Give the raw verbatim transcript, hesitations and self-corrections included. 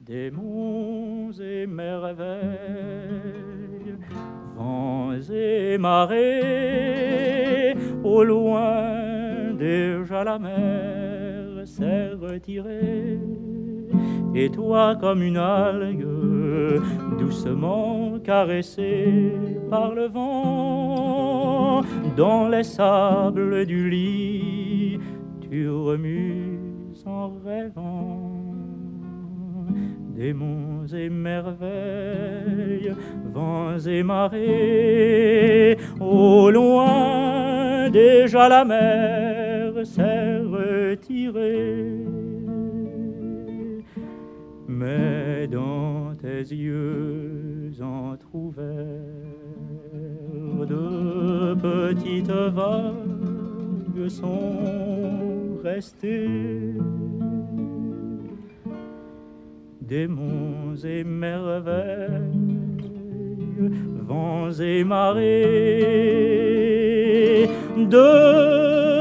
Démons et merveilles, vents et marées, au loin déjà la mer s'est retirée, et toi comme une algue doucement caressée par le vent, dans les sables du lit, tu remues en rêvant. Démons et merveilles, vents et marées, au loin déjà la mer s'est retirée. Mais dans tes yeux entr'ouverts, de petites vagues sont restées. Démons et merveilles, vents et marées, de